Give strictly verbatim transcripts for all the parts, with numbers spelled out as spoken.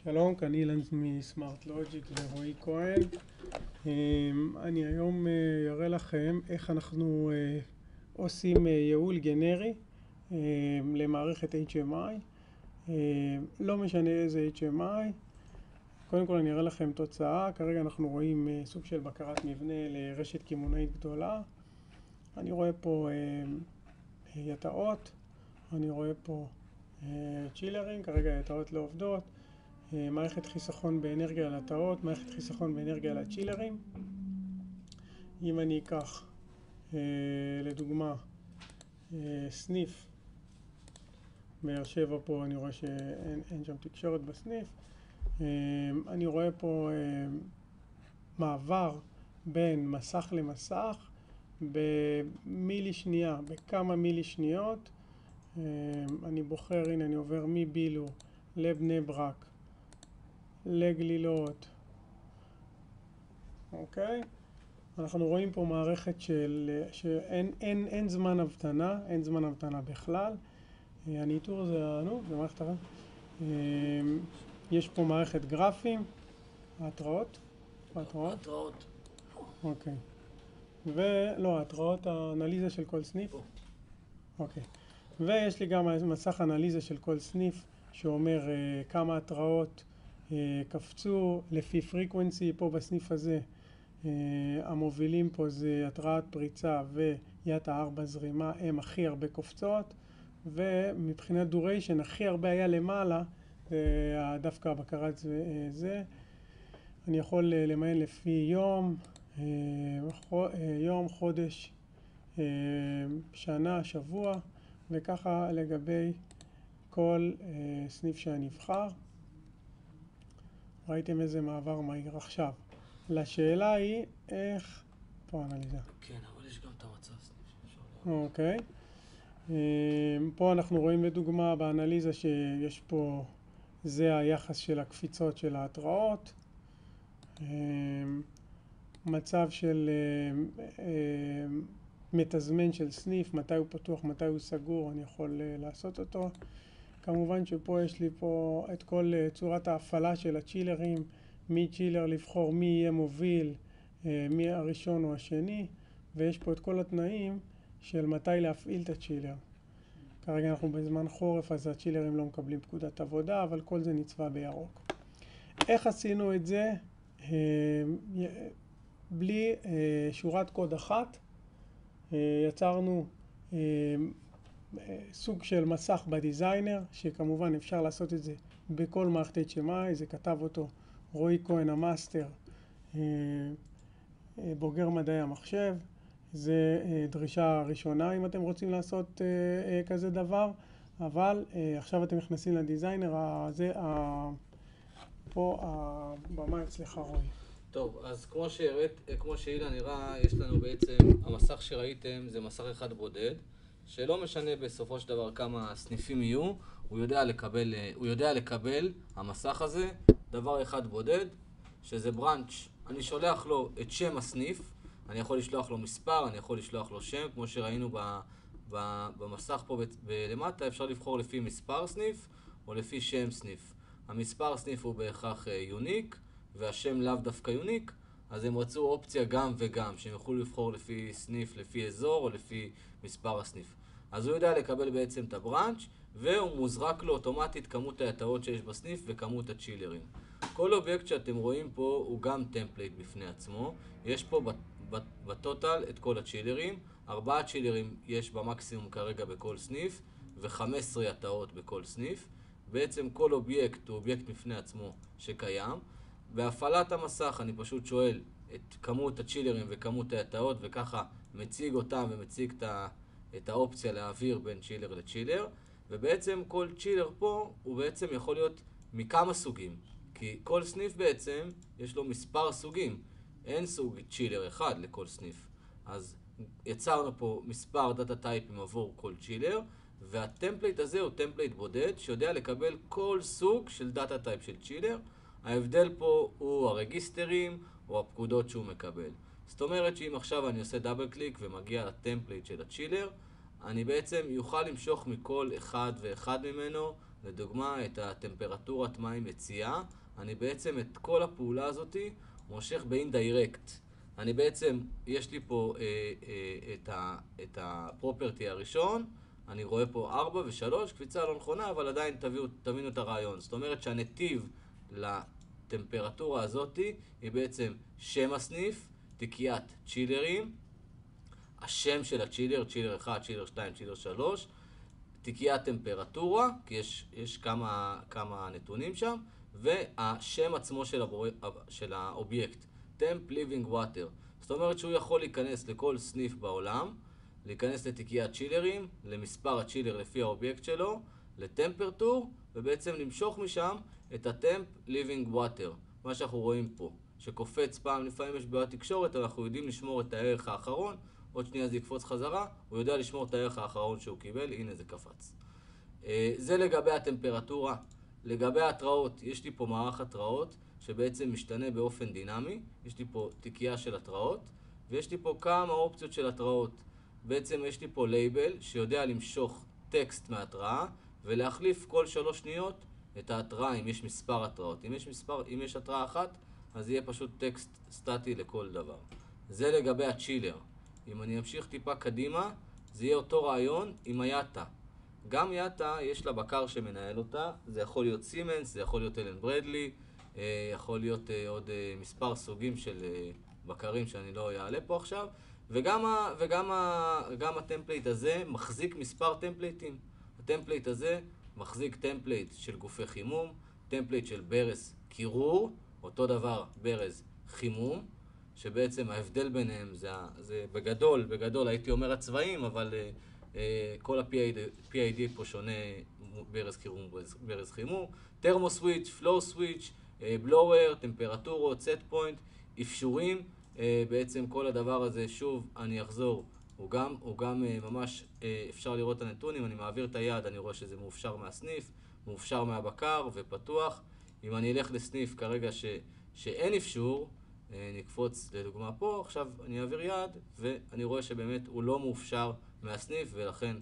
שלום, כאן אילן מסמארט לוג'יק ורועי כהן. אני היום אראה לכם איך אנחנו עושים ייעול גנרי למערכת אייץ' אם איי. לא משנה איזה אייץ' אם איי. קודם כל אני אראה לכם תוצאה. כרגע אנחנו רואים סוג של בקרת מבנה לרשת קמעונאית גדולה. אני רואה פה יתרות, אני רואה פה צ'ילרים, כרגע היתרות לא עובדות. מערכת חיסכון באנרגיה לתאות, מערכת חיסכון באנרגיה לצ'ילרים. אם אני אקח לדוגמה סניף באר שבע, פה אני רואה שאין אין שם תקשורת בסניף. אני רואה פה מעבר בין מסך למסך במילי שנייה, בכמה מילי שניות. אני בוחר, הנה אני עובר מבילו לבני ברק לגלילות. אוקיי, אנחנו רואים פה מערכת של שאין אין אין זמן המתנה, אין זמן המתנה בכלל. הניטור זה נו, זה מערכת אחת. יש פה מערכת גרפים, התראות, התראות. התראות. אוקיי. ולא, התראות האנליזה של כל סניף. אוקיי. ויש לי גם מסך אנליזה של כל סניף שאומר uh, כמה התראות uh, קפצו לפי פריקוונסי. פה בסניף הזה uh, המובילים פה זה התראת פריצה ויד הארבע זרימה, הם הכי הרבה קופצות, ומבחינת דוריישן הכי הרבה היה למעלה uh, דווקא הבקרת זה, uh, זה. אני יכול uh, למיין לפי יום, uh, חו, uh, יום, חודש, uh, שנה, שבוע, וככה לגבי כל uh, סניף שאני אבחר. ראיתם איזה מעבר מהיר. עכשיו, לשאלה היא איך... פה אנליזה. כן, אבל יש גם את המצב סניף שאפשר... אוקיי. Uh, פה אנחנו רואים לדוגמה באנליזה שיש פה, זה היחס של הקפיצות של ההתראות. Uh, מצב של uh, uh, מתזמן של סניף, מתי הוא פתוח, מתי הוא סגור, אני יכול uh, לעשות אותו. כמובן שפה יש לי פה את כל uh, צורת ההפעלה של הצ'ילרים, מי צ'ילר לבחור, מי יהיה מוביל, uh, מי הראשון או השני, ויש פה את כל התנאים של מתי להפעיל את הצ'ילר. כרגע אנחנו בזמן חורף, אז הצ'ילרים לא מקבלים פקודת עבודה, אבל כל זה נצבע בירוק. איך עשינו את זה? Uh, בלי uh, שורת קוד אחת. Uh, יצרנו uh, סוג של מסך בדיזיינר, שכמובן אפשר לעשות את זה בכל מערכת אייץ' אם איי. זה כתב אותו רועי כהן המאסטר, uh, uh, בוגר מדעי המחשב. זה uh, דרישה ראשונה אם אתם רוצים לעשות uh, uh, כזה דבר, אבל uh, עכשיו אתם נכנסים לדיזיינר, הזה, uh, פה הבמה אצלך רועי. טוב, אז כמו שהראית, כמו שאילן נראה, יש לנו בעצם, המסך שראיתם זה מסך אחד בודד, שלא משנה בסופו של דבר כמה סניפים יהיו, הוא יודע לקבל, הוא יודע לקבל, המסך הזה, דבר אחד בודד, שזה ברנץ'. אני שולח לו את שם הסניף, אני יכול לשלוח לו מספר, אני יכול לשלוח לו שם, כמו שראינו ב, ב, במסך פה ב, למטה, אפשר לבחור לפי מספר סניף או לפי שם סניף. המספר סניף הוא בהכרח יוניק, והשם לאו דווקא יוניק, אז הם רצו אופציה גם וגם, שהם יוכלו לבחור לפי סניף, לפי אזור או לפי מספר הסניף. אז הוא יודע לקבל בעצם את הברנץ', והוא מוזרק לו אוטומטית כמות היתרות שיש בסניף וכמות הצ'ילרים. כל אובייקט שאתם רואים פה הוא גם טמפלייט בפני עצמו. יש פה בטוטל את כל הצ'ילרים, ארבעה צ'ילרים יש במקסימום כרגע בכל סניף, ו-חמש עשרה יתרות בכל סניף. בעצם כל אובייקט הוא אובייקט בפני עצמו שקיים. בהפעלת המסך אני פשוט שואל את כמות הצ'ילרים וכמות היתרות, וככה מציג אותם ומציג את האופציה להעביר בין צ'ילר לצ'ילר. ובעצם כל צ'ילר פה הוא בעצם יכול להיות מכמה סוגים, כי כל סניף בעצם יש לו מספר סוגים, אין סוג צ'ילר אחד לכל סניף. אז יצרנו פה מספר דאטה טייפים עבור כל צ'ילר, והטמפלייט הזה הוא טמפלייט בודד שיודע לקבל כל סוג של דאטה טייפ של צ'ילר. ההבדל פה הוא הרגיסטרים או הפקודות שהוא מקבל. זאת אומרת שאם עכשיו אני עושה דאבל קליק ומגיע לטמפלייט של הצ'ילר, אני בעצם יוכל למשוך מכל אחד ואחד ממנו לדוגמה את הטמפרטורת מים יציאה, אני בעצם את כל הפעולה הזאת מושך באינדיירקט. אני בעצם, יש לי פה אה, אה, את, ה, את הפרופרטי הראשון, אני רואה פה ארבע ושלוש, קפיצה לא נכונה, אבל עדיין תביאו, תבינו את הרעיון. זאת אומרת שהנתיב לטמפרטורה הזאת היא בעצם שם הסניף, תיקיית צ'ילרים, השם של הצ'ילר, צ'ילר אחד, צ'ילר שתיים, צ'ילר שלוש, תיקיית טמפרטורה, כי יש, יש כמה, כמה נתונים שם, והשם עצמו של, הבור... של האובייקט, Temp Living Water. זאת אומרת שהוא יכול להיכנס לכל סניף בעולם, להיכנס לתיקיית צ'ילרים, למספר הצ'ילר לפי האובייקט שלו, לטמפרטור, ובעצם למשוך משם את ה-Temp Living Water, מה שאנחנו רואים פה, שקופץ פעם, לפעמים יש בעיות תקשורת, אנחנו יודעים לשמור את הערך האחרון, עוד שנייה זה יקפוץ חזרה, הוא יודע לשמור את הערך האחרון שהוא קיבל, הנה זה קפץ. זה לגבי הטמפרטורה. לגבי ההתראות, יש לי פה מערך התראות שבעצם משתנה באופן דינמי, יש לי פה תיקייה של התראות, ויש לי פה כמה אופציות של התראות. בעצם יש לי פה לייבל שיודע למשוך טקסט מהתראה, ולהחליף כל שלוש שניות את ההתראה אם יש מספר התראות. אם יש, מספר, אם יש התראה אחת, אז יהיה פשוט טקסט סטטי לכל דבר. זה לגבי הצ'ילר. אם אני אמשיך טיפה קדימה, זה יהיה אותו רעיון עם היאטה. גם יאטה יש לה בקר שמנהל אותה, זה יכול להיות סימנס, זה יכול להיות אלן ברדלי, יכול להיות עוד מספר סוגים של בקרים שאני לא אעלה פה עכשיו, וגם, ה, וגם ה, גם הטמפלייט הזה מחזיק מספר טמפלייטים. הטמפלייט הזה מחזיק טמפלייט של גופי חימום, טמפלייט של ברז קירור, אותו דבר ברז חימום, שבעצם ההבדל ביניהם זה, זה בגדול, בגדול הייתי אומר הצבעים, אבל uh, uh, כל ה-פי איי די פה שונה, ברז קירור, ברז, ברז חימום, תרמו סוויץ', פלואו סוויץ', בלואוור, טמפרטורות, סט פוינט, אפשורים, uh, בעצם כל הדבר הזה, שוב אני אחזור, הוא גם, הוא גם uh, ממש uh, אפשר לראות את הנתונים, אני מעביר את היד, אני רואה שזה מאופשר מהסניף, מאופשר מהבקר ופתוח. אם אני אלך לסניף כרגע ש, שאין אפשור, נקפוץ לדוגמה פה, עכשיו אני אעביר יד ואני רואה שבאמת הוא לא מאופשר מהסניף ולכן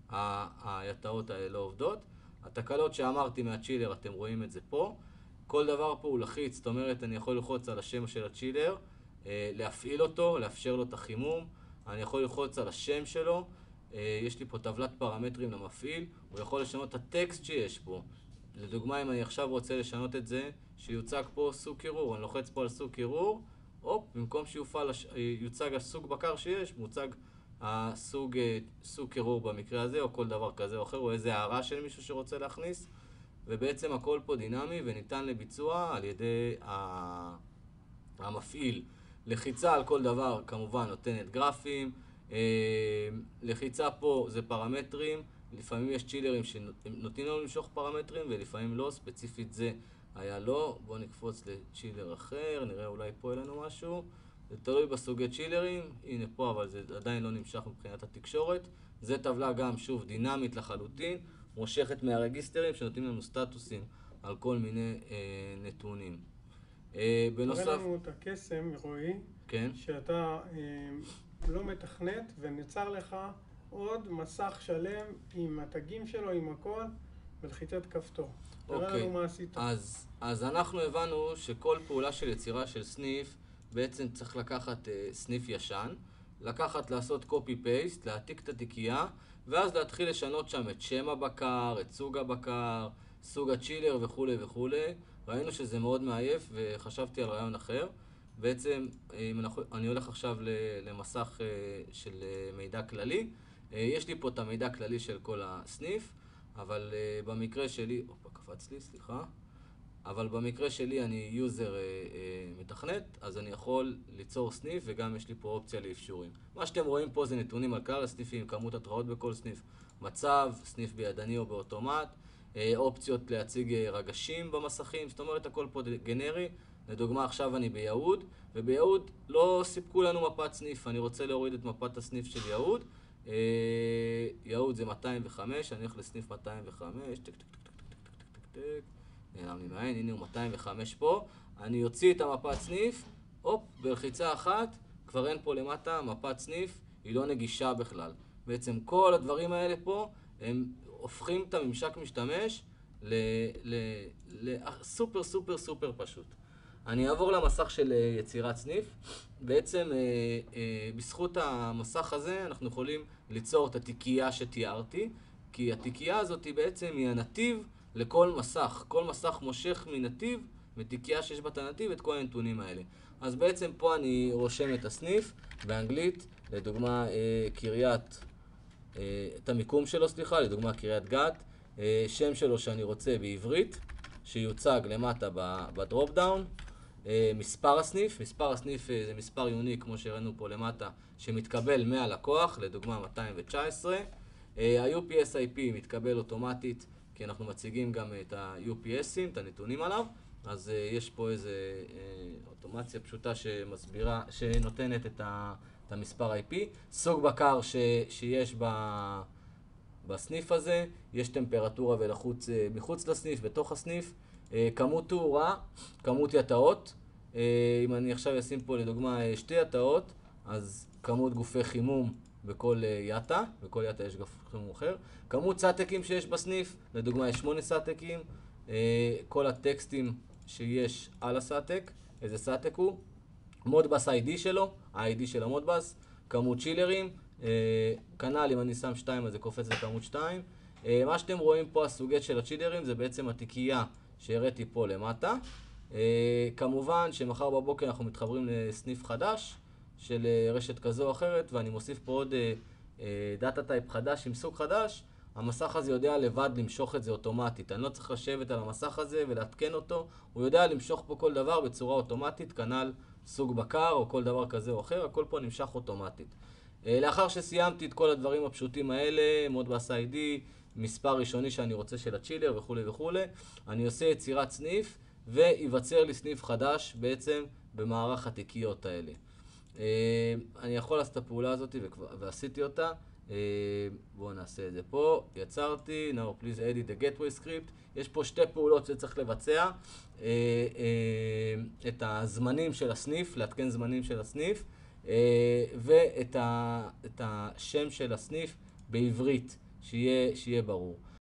היתרות האלה לא עובדות. התקלות שאמרתי מהצ'ילר, אתם רואים את זה פה. כל דבר פה הוא לחיץ, זאת אומרת אני יכול ללחוץ על השם של הצ'ילר, להפעיל אותו, לאפשר לו את החימום. אני יכול ללחוץ על השם שלו, יש לי פה טבלת פרמטרים למפעיל, הוא יכול לשנות את הטקסט שיש פה. לדוגמה, אם אני עכשיו רוצה לשנות את זה, שיוצג פה סוג קירור, אני לוחץ פה על סוג קירור, או במקום שיופעל, יוצג הסוג בקר שיש, מוצג הסוג סוג קירור במקרה הזה, או כל דבר כזה או אחר, או איזה הערה של מישהו שרוצה להכניס, ובעצם הכל פה דינמי וניתן לביצוע על ידי המפעיל. לחיצה על כל דבר כמובן נותנת גרפים, לחיצה פה זה פרמטרים, לפעמים יש צ'ילרים שנותנים לנו למשוך פרמטרים ולפעמים לא, ספציפית זה היה לא. בואו נקפוץ לצ'ילר אחר, נראה אולי פה יהיה לנו משהו. זה תלוי בסוגי צ'ילרים, הנה פה אבל זה עדיין לא נמשך מבחינת התקשורת. זה טבלה גם שוב דינמית לחלוטין, מושכת מהרגיסטרים שנותנים לנו סטטוסים על כל מיני אה, נתונים. אה, בנוסף... תראה לנו את הקסם, רועי, כן? שאתה אה, לא מתכנת ונצר לך עוד מסך שלם עם התגים שלו, עם הכל, ולחיצת כפתור. תראה אוקיי. לנו מה עשית. אז, אז אנחנו הבנו שכל פעולה של יצירה של סניף, בעצם צריך לקחת uh, סניף ישן, לקחת, לעשות copy-paste, להעתיק את התיקייה, ואז להתחיל לשנות שם את שם הבקר, את סוג הבקר, סוג הצ'ילר וכו' וכו'. ראינו שזה מאוד מעייף וחשבתי על רעיון אחר. בעצם, אם אנחנו, אני הולך עכשיו למסך uh, של uh, מידע כללי, יש לי פה את המידע הכללי של כל הסניף, אבל uh, במקרה שלי, אופה, קפץ לי, סליחה, אבל במקרה שלי אני יוזר uh, uh, מתכנת, אז אני יכול ליצור סניף וגם יש לי פה אופציה לאפשורים. מה שאתם רואים פה זה נתונים על כלל הסניפים, כמות התראות בכל סניף, מצב, סניף בידני או באוטומט, uh, אופציות להציג uh, רגשים במסכים, זאת אומרת הכל פה גנרי. לדוגמה עכשיו אני ביהוד, וביהוד לא סיפקו לנו מפת סניף, אני רוצה להוריד את מפת הסניף של יהוד. יהוד זה מאתיים וחמש, אני הולך לסניף מאתיים וחמש, טק טק טק טק טק טק טק טק, נעלם לי מהעין, הנה הוא מאתיים וחמש פה, אני אוציא את המפת סניף, הופ, בלחיצה אחת, כבר אין פה למטה מפת סניף, היא לא נגישה בכלל. בעצם כל הדברים האלה פה, הם הופכים את הממשק משתמש לסופר סופר סופר פשוט. אני אעבור למסך של יצירת סניף. בעצם בזכות המסך הזה אנחנו יכולים ליצור את התיקייה שתיארתי, כי התיקייה הזאת בעצם היא הנתיב לכל מסך. כל מסך מושך מנתיב, מתיקייה שיש בה את הנתיב, את כל הנתונים האלה. אז בעצם פה אני רושם את הסניף באנגלית, לדוגמה קריית, את המיקום שלו, סליחה, לדוגמה קריית גת, שם שלו שאני רוצה בעברית, שיוצג למטה בדרופ דאון. מספר הסניף, מספר הסניף זה מספר יוניק כמו שהראינו פה למטה, שמתקבל מהלקוח, לדוגמה מאתיים תשע עשרה. ה-יו פי אס איי פי מתקבל אוטומטית, כי אנחנו מציגים גם את ה-יו פי אסים, את הנתונים עליו. אז יש פה איזו אוטומציה פשוטה שמסבירה, שנותנת את, ה, את המספר איי פי. סוג בקר ש, שיש ב, בסניף הזה, יש טמפרטורה ולחוץ מחוץ לסניף, בתוך הסניף. כמות תאורה, כמות יתאות. אם אני עכשיו אשים פה לדוגמה שתי יתאות, אז כמות גופי חימום בכל יתה, בכל יתה יש גוף חימום אחר. כמות סאטקים שיש בסניף, לדוגמה יש שמונה סאטקים. כל הטקסטים שיש על הסאטק, איזה סאטק הוא. מודבס איי די שלו, ה-איי די של המודבס. כמות צ'ילרים, כנ"ל אם אני שם שתיים אז זה קופץ לכמות שתיים. מה שאתם רואים פה הסוגת של הצ'ילרים זה בעצם התיקייה שהראיתי פה למטה. Uh, כמובן שמחר בבוקר אנחנו מתחברים לסניף חדש של uh, רשת כזו או אחרת, ואני מוסיף פה עוד uh, uh, דאטה טייפ חדש עם סוג חדש. המסך הזה יודע לבד למשוך את זה אוטומטית. אני לא צריך לשבת על המסך הזה ולהתקן אותו. הוא יודע למשוך פה כל דבר בצורה אוטומטית, כנ"ל סוג בקר או כל דבר כזה או אחר, הכל פה נמשך אוטומטית. Uh, לאחר שסיימתי את כל הדברים הפשוטים האלה, מודבס איי די, מספר ראשוני שאני רוצה של הצ'ילר וכו' וכו', אני עושה יצירת סניף וייווצר לי סניף חדש בעצם במערך התיקיות האלה. אני יכול לעשות את הפעולה הזאת ועשיתי אותה. בואו נעשה את זה פה. יצרתי, now please edit the gateway script. יש פה שתי פעולות שצריך לבצע. את הזמנים של הסניף, להתקן זמנים של הסניף, ואת השם של הסניף בעברית. שיהיה, שיהיה ברור.